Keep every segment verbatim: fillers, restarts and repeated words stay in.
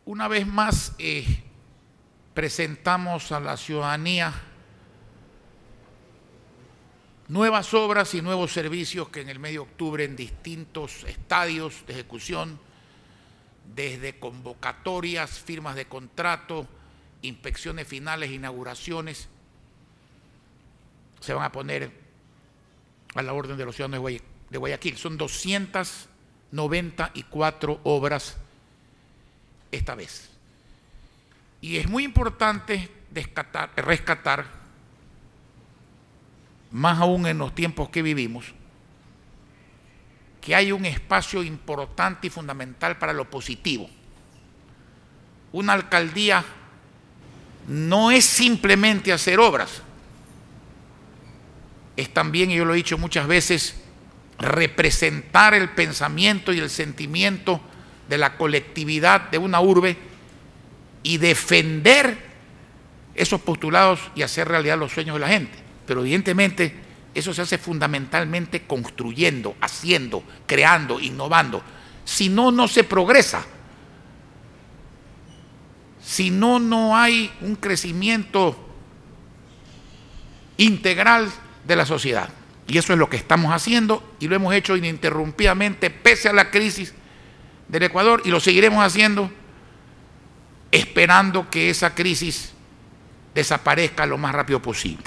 Una vez más eh, presentamos a la ciudadanía nuevas obras y nuevos servicios que en el mes de octubre en distintos estadios de ejecución, desde convocatorias, firmas de contrato, inspecciones finales, inauguraciones, se van a poner a la orden de los ciudadanos de Guayaquil. Son doscientas noventa y cuatro obras esta vez. Y es muy importante rescatar, rescatar, más aún en los tiempos que vivimos, que hay un espacio importante y fundamental para lo positivo. Una alcaldía no es simplemente hacer obras, es también, y yo lo he dicho muchas veces, representar el pensamiento y el sentimiento de la colectividad de una urbe y defender esos postulados y hacer realidad los sueños de la gente. Pero evidentemente eso se hace fundamentalmente construyendo, haciendo, creando, innovando. Si no, no se progresa. Si no, no hay un crecimiento integral de la sociedad. Y eso es lo que estamos haciendo y lo hemos hecho ininterrumpidamente pese a la crisis del Ecuador, y lo seguiremos haciendo esperando que esa crisis desaparezca lo más rápido posible.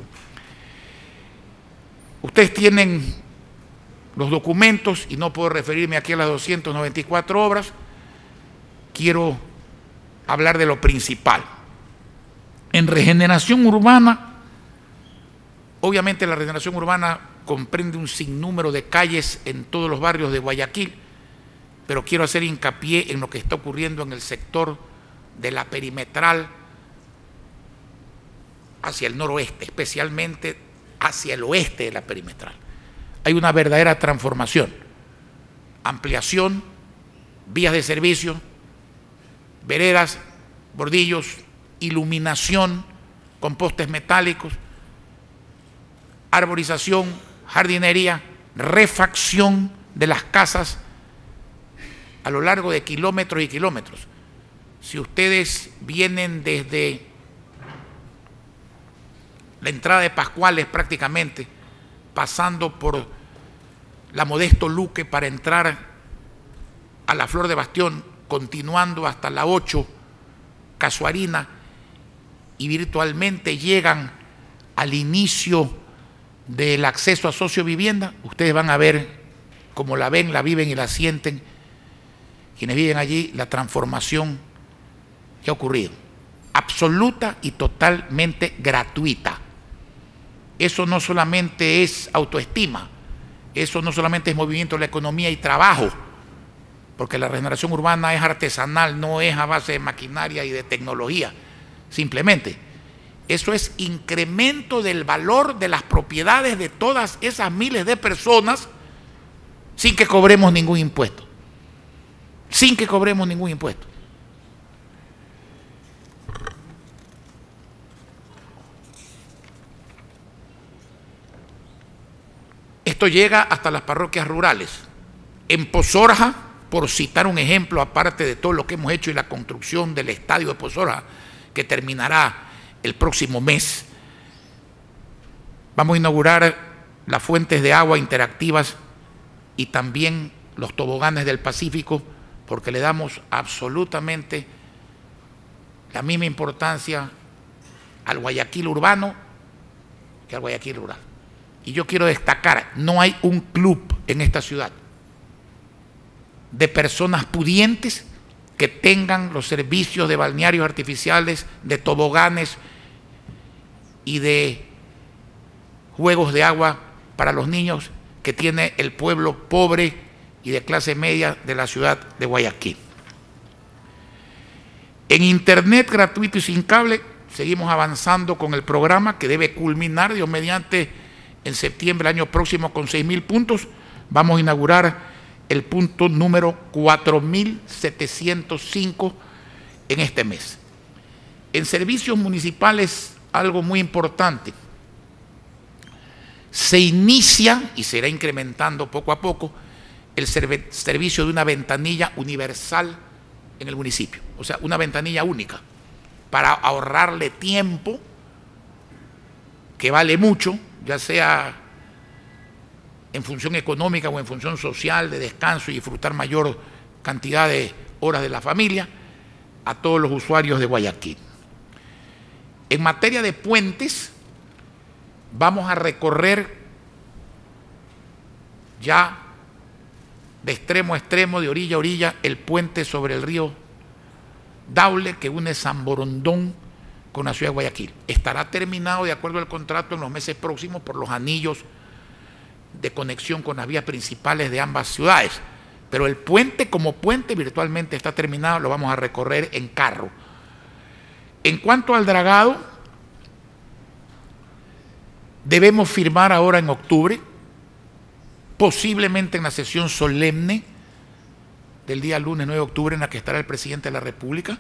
Ustedes tienen los documentos y no puedo referirme aquí a las doscientas noventa y cuatro obras. Quiero hablar de lo principal. En regeneración urbana, obviamente la regeneración urbana comprende un sinnúmero de calles en todos los barrios de Guayaquil, pero quiero hacer hincapié en lo que está ocurriendo en el sector de la perimetral hacia el noroeste, especialmente hacia el oeste de la perimetral. Hay una verdadera transformación, ampliación, vías de servicio, veredas, bordillos, iluminación con postes metálicos, arborización, jardinería, refacción de las casas a lo largo de kilómetros y kilómetros. Si ustedes vienen desde la entrada de Pascuales prácticamente, pasando por la Modesto Luque para entrar a la Flor de Bastión, continuando hasta la ocho, Casuarina, y virtualmente llegan al inicio del acceso a sociovivienda, ustedes van a ver, como la ven, la viven y la sienten, quienes viven allí, la transformación que ha ocurrido, absoluta y totalmente gratuita. Eso no solamente es autoestima, eso no solamente es movimiento de la economía y trabajo, porque la regeneración urbana es artesanal, no es a base de maquinaria y de tecnología, simplemente. Eso es incremento del valor de las propiedades de todas esas miles de personas sin que cobremos ningún impuesto. Sin que cobremos ningún impuesto. Esto llega hasta las parroquias rurales. En Pozorja, por citar un ejemplo, aparte de todo lo que hemos hecho y la construcción del estadio de Pozorja, que terminará el próximo mes, vamos a inaugurar las fuentes de agua interactivas y también los toboganes del Pacífico, porque le damos absolutamente la misma importancia al Guayaquil urbano que al Guayaquil rural. Y yo quiero destacar, no hay un club en esta ciudad de personas pudientes que tengan los servicios de balnearios artificiales, de toboganes y de juegos de agua para los niños que tiene el pueblo pobre y de clase media de la ciudad de Guayaquil. En internet gratuito y sin cable seguimos avanzando con el programa que debe culminar, Dios mediante, en septiembre del año próximo con seis mil puntos. Vamos a inaugurar el punto número cuatro mil setecientos cinco en este mes. En servicios municipales, algo muy importante. Se inicia, y será incrementando poco a poco, el servicio de una ventanilla universal en el municipio. O sea, una ventanilla única para ahorrarle tiempo, que vale mucho, ya sea en función económica o en función social, de descanso y disfrutar mayor cantidad de horas de la familia, a todos los usuarios de Guayaquil. En materia de puentes, vamos a recorrer ya de extremo a extremo, de orilla a orilla, el puente sobre el río Daule que une San Borondón con la ciudad de Guayaquil. Estará terminado de acuerdo al contrato en los meses próximos por los anillos de conexión con las vías principales de ambas ciudades. Pero el puente como puente virtualmente está terminado, lo vamos a recorrer en carro. En cuanto al dragado, debemos firmar ahora en octubre, posiblemente en la sesión solemne del día lunes nueve de octubre, en la que estará el presidente de la República,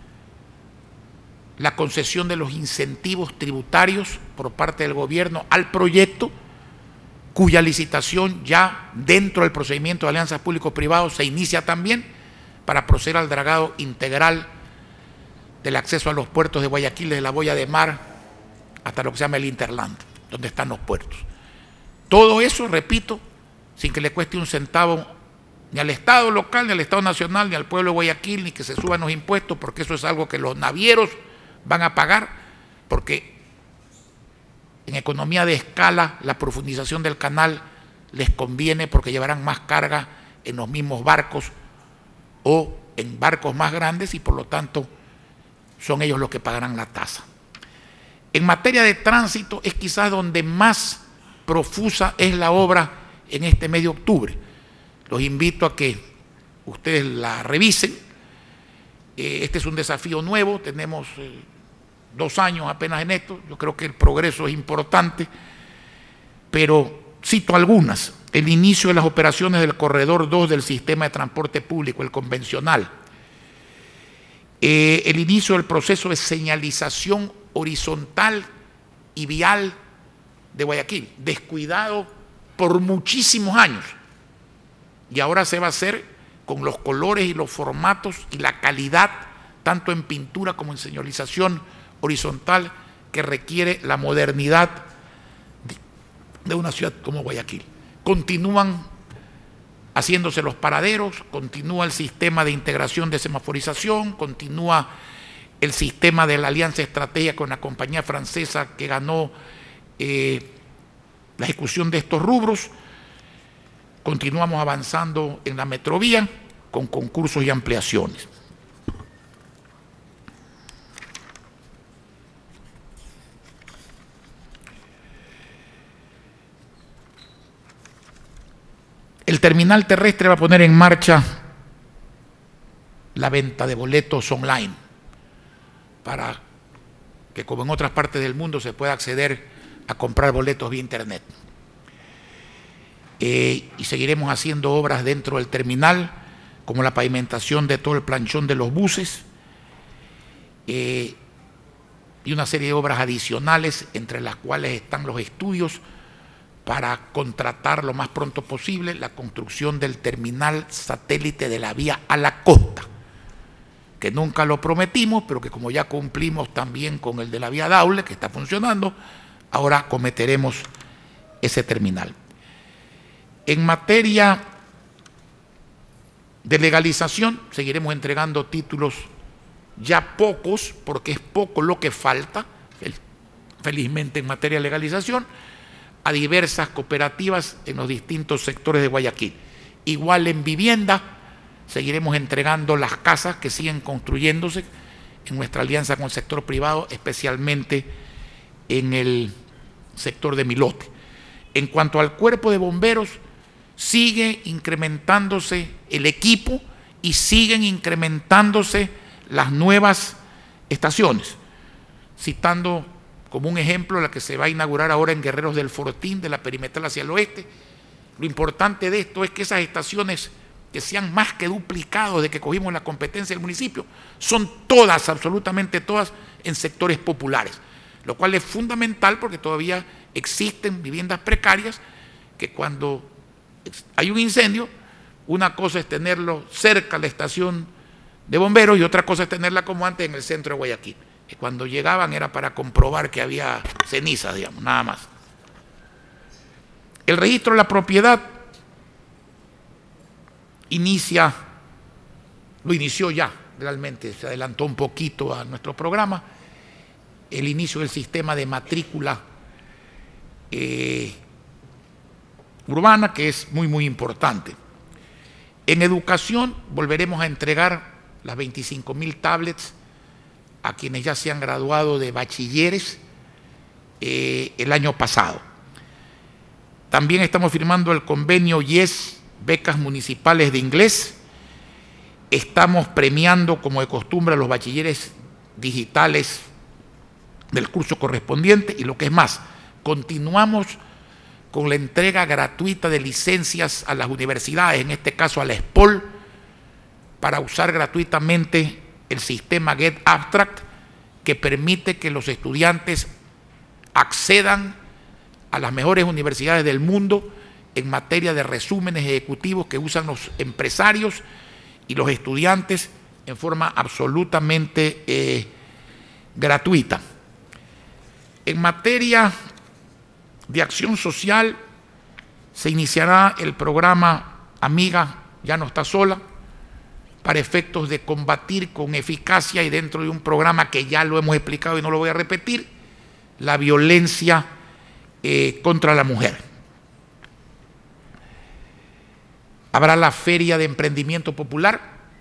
la concesión de los incentivos tributarios por parte del gobierno al proyecto, cuya licitación ya dentro del procedimiento de alianzas público-privados se inicia también para proceder al dragado integral del acceso a los puertos de Guayaquil, desde la boya de mar hasta lo que se llama el Interland, donde están los puertos. Todo eso, repito, sin que le cueste un centavo ni al Estado local, ni al Estado nacional, ni al pueblo de Guayaquil, ni que se suban los impuestos, porque eso es algo que los navieros van a pagar, porque en economía de escala la profundización del canal les conviene, porque llevarán más carga en los mismos barcos o en barcos más grandes, y por lo tanto son ellos los que pagarán la tasa. En materia de tránsito es quizás donde más profusa es la obra en este mes de octubre. Los invito a que ustedes la revisen. Este es un desafío nuevo, tenemos eh, dos años apenas en esto. Yo creo que el progreso es importante, pero cito algunas. El inicio de las operaciones del corredor dos del sistema de transporte público, el convencional. Eh, el inicio del proceso de señalización horizontal y vial de Guayaquil, descuidado por muchísimos años, y ahora se va a hacer con los colores y los formatos y la calidad, tanto en pintura como en señalización horizontal, que requiere la modernidad de una ciudad como Guayaquil. Continúan haciéndose los paraderos, continúa el sistema de integración de semaforización, continúa el sistema de la alianza estratégica con la compañía francesa que ganó eh, la ejecución de estos rubros. Continuamos avanzando en la metrovía con concursos y ampliaciones. El terminal terrestre va a poner en marcha la venta de boletos online para que, como en otras partes del mundo, se pueda acceder a comprar boletos vía internet. Eh, y seguiremos haciendo obras dentro del terminal, como la pavimentación de todo el planchón de los buses eh, y una serie de obras adicionales, entre las cuales están los estudios para contratar lo más pronto posible la construcción del terminal satélite de la vía a la costa, que nunca lo prometimos, pero que como ya cumplimos también con el de la vía Daule, que está funcionando, ahora cometeremos ese terminal. En materia de legalización, seguiremos entregando títulos, ya pocos, porque es poco lo que falta, felizmente en materia de legalización, a diversas cooperativas en los distintos sectores de Guayaquil. Igual en vivienda, seguiremos entregando las casas que siguen construyéndose en nuestra alianza con el sector privado, especialmente en el sector de Milote. En cuanto al cuerpo de bomberos, sigue incrementándose el equipo y siguen incrementándose las nuevas estaciones, citando como un ejemplo la que se va a inaugurar ahora en Guerreros del Fortín, de la perimetral hacia el oeste. Lo importante de esto es que esas estaciones, que se han más que duplicado desde que cogimos la competencia del municipio, son todas, absolutamente todas, en sectores populares, lo cual es fundamental porque todavía existen viviendas precarias que cuando hay un incendio, una cosa es tenerlo cerca a la estación de bomberos y otra cosa es tenerla como antes en el centro de Guayaquil. Y cuando llegaban era para comprobar que había cenizas, digamos, nada más. El registro de la propiedad inicia, lo inició ya, realmente se adelantó un poquito a nuestro programa, el inicio del sistema de matrícula eh, urbana, que es muy, muy importante. En educación volveremos a entregar las veinticinco mil tablets a quienes ya se han graduado de bachilleres eh, el año pasado. También estamos firmando el convenio YES, becas municipales de inglés. Estamos premiando, como de costumbre, a los bachilleres digitales del curso correspondiente, y lo que es más, continuamos con la entrega gratuita de licencias a las universidades, en este caso a la ESPOL, para usar gratuitamente el sistema Get Abstract, que permite que los estudiantes accedan a las mejores universidades del mundo en materia de resúmenes ejecutivos que usan los empresarios y los estudiantes en forma absolutamente eh, gratuita. En materia de acción social, se iniciará el programa Amiga Ya No Está Sola, para efectos de combatir con eficacia, y dentro de un programa que ya lo hemos explicado y no lo voy a repetir, la violencia eh, contra la mujer. Habrá la Feria de Emprendimiento Popular,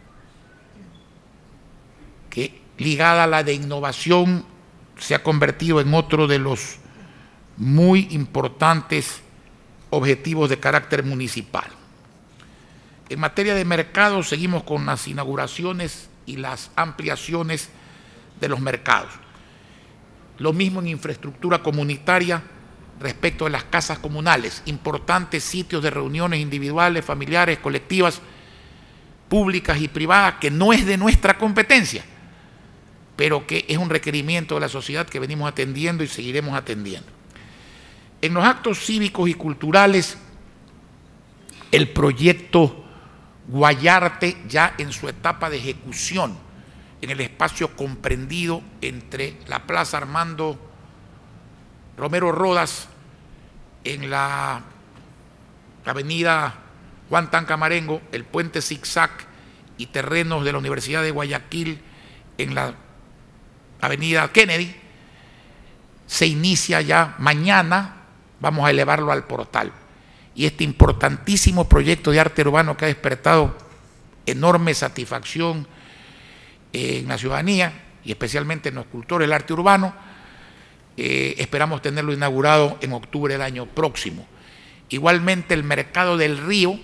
que ligada a la de innovación se ha convertido en otro de los muy importantes objetivos de carácter municipal. En materia de mercado, seguimos con las inauguraciones y las ampliaciones de los mercados. Lo mismo en infraestructura comunitaria respecto de las casas comunales, importantes sitios de reuniones individuales, familiares, colectivas, públicas y privadas, que no es de nuestra competencia, pero que es un requerimiento de la sociedad que venimos atendiendo y seguiremos atendiendo. En los actos cívicos y culturales, el proyecto Guayarte, ya en su etapa de ejecución, en el espacio comprendido entre la Plaza Armando Romero Rodas, en la avenida Juan Tancamarengo, el puente Zigzag y terrenos de la Universidad de Guayaquil en la avenida Kennedy, se inicia ya mañana. Vamos a elevarlo al portal. Y este importantísimo proyecto de arte urbano, que ha despertado enorme satisfacción en la ciudadanía y especialmente en los cultores del arte urbano, eh, esperamos tenerlo inaugurado en octubre del año próximo. Igualmente, el Mercado del Río,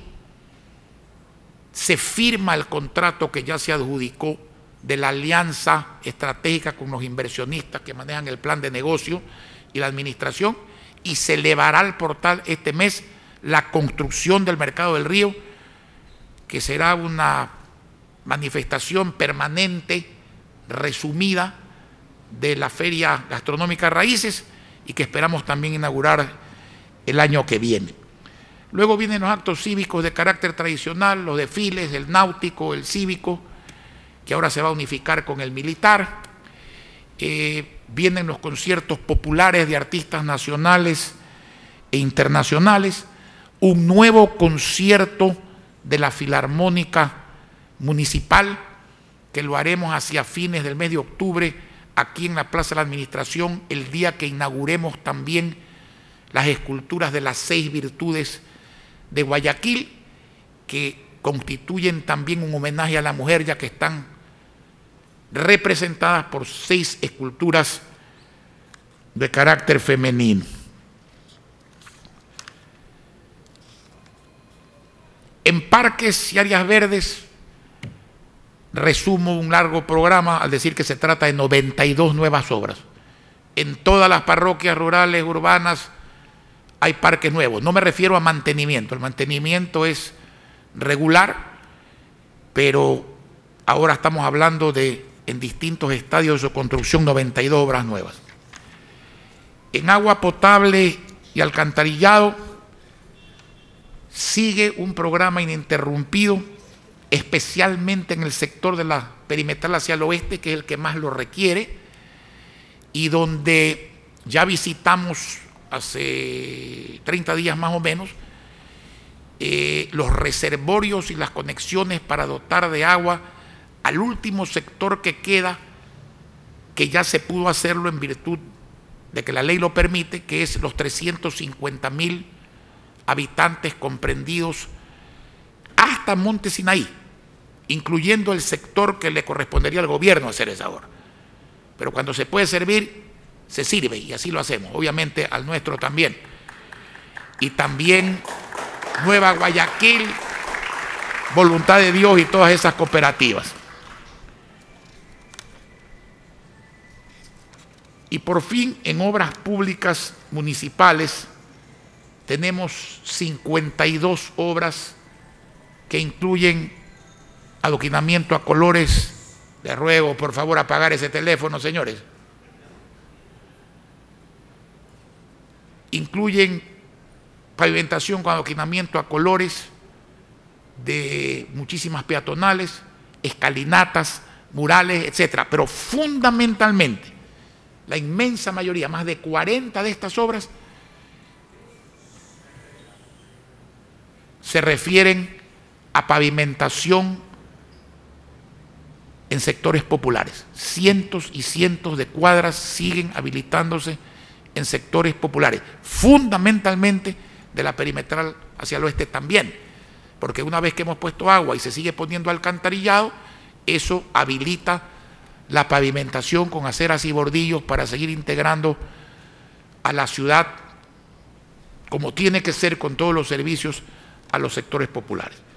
se firma el contrato que ya se adjudicó de la alianza estratégica con los inversionistas que manejan el plan de negocio y la administración, y se elevará al portal este mes la construcción del Mercado del Río, que será una manifestación permanente, resumida, de la Feria Gastronómica Raíces, y que esperamos también inaugurar el año que viene. Luego vienen los actos cívicos de carácter tradicional, los desfiles, el náutico, el cívico, que ahora se va a unificar con el militar. Eh, vienen los conciertos populares de artistas nacionales e internacionales, un nuevo concierto de la Filarmónica Municipal, que lo haremos hacia fines del mes de octubre, aquí en la Plaza de la Administración, el día que inauguremos también las esculturas de las seis virtudes de Guayaquil, que constituyen también un homenaje a la mujer, ya que están representadas por seis esculturas de carácter femenino. En parques y áreas verdes, resumo un largo programa al decir que se trata de noventa y dos nuevas obras. En todas las parroquias rurales, urbanas, hay parques nuevos. No me refiero a mantenimiento, el mantenimiento es regular, pero ahora estamos hablando de, en distintos estadios de su construcción, noventa y dos obras nuevas. En agua potable y alcantarillado, sigue un programa ininterrumpido especialmente en el sector de la perimetral hacia el oeste, que es el que más lo requiere, y donde ya visitamos hace treinta días más o menos eh, los reservorios y las conexiones para dotar de agua al último sector que queda, que ya se pudo hacerlo en virtud de que la ley lo permite, que es los trescientos cincuenta mil habitantes comprendidos hasta Monte Sinaí, incluyendo el sector que le correspondería al gobierno hacer esa obra. Pero cuando se puede servir, se sirve, y así lo hacemos, obviamente al nuestro también. Y también Nueva Guayaquil, Voluntad de Dios y todas esas cooperativas. Y por fin, en obras públicas municipales, tenemos cincuenta y dos obras que incluyen adoquinamiento a colores. Les ruego, por favor, apagar ese teléfono, señores. Incluyen pavimentación con adoquinamiento a colores de muchísimas peatonales, escalinatas, murales, etcétera. Pero fundamentalmente, la inmensa mayoría, más de cuarenta de estas obras, se refieren a pavimentación en sectores populares. Cientos y cientos de cuadras siguen habilitándose en sectores populares, fundamentalmente de la perimetral hacia el oeste también, porque una vez que hemos puesto agua y se sigue poniendo alcantarillado, eso habilita la pavimentación con aceras y bordillos para seguir integrando a la ciudad, como tiene que ser con todos los servicios, a los sectores populares.